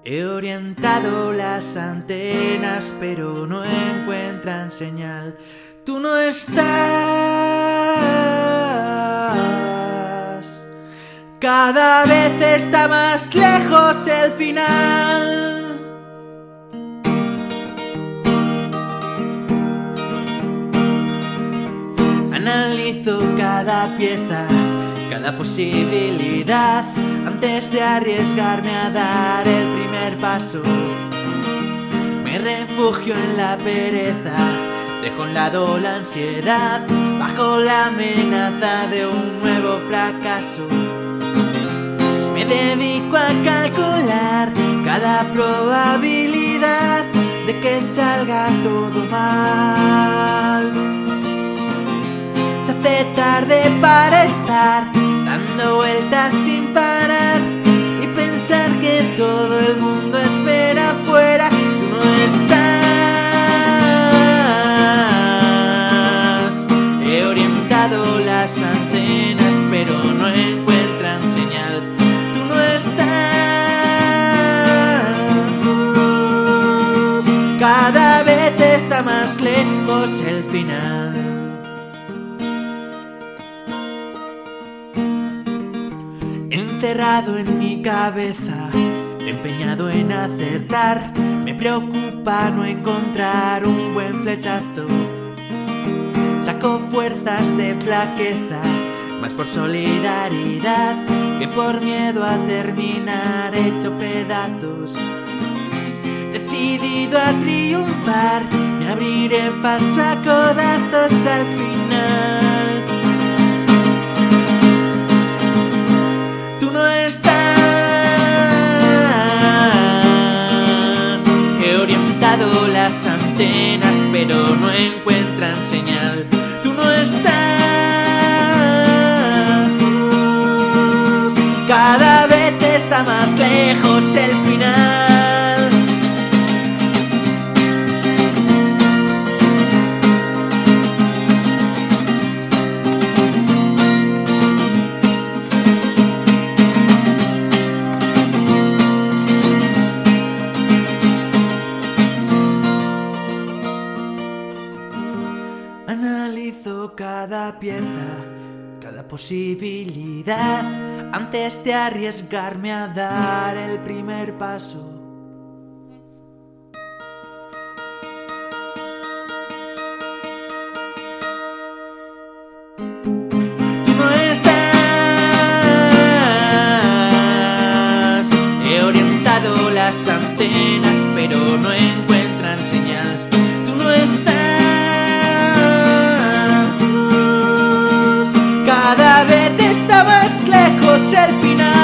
He orientado las antenas, pero no encuentran señal. Tú no estás. Cada vez está más lejos el final. Analizo cada pieza, cada posibilidad, antes de arriesgarme a dar el primer paso. Me refugio en la pereza, dejo a un lado la ansiedad, bajo la amenaza de un nuevo fracaso. Me dedico a calcular cada probabilidad de que salga todo mal. Se hace tarde para estar dando vueltas sin parar y pensar que todo el mundo espera afuera. Tú no estás. He orientado las antenas, pero no encuentran señal. Tú no estás. Cada vez está más lejos el final. Encerrado en mi cabeza, empeñado en acertar, me preocupa no encontrar un buen flechazo. Saco fuerzas de flaqueza, más por solidaridad que por miedo a terminar hecho pedazos. Decidido a triunfar, me abriré paso a codazos al final. Tú no estás. He orientado las antenas, pero no encuentran señal. Tú no estás. Cada vez está más lejos el final. Analizo cada pieza, cada posibilidad, antes de arriesgarme a dar el primer paso. Tú no estás. He orientado las antenas, pero no encuentran señal. Tú no estás. Cada vez está más lejos el final.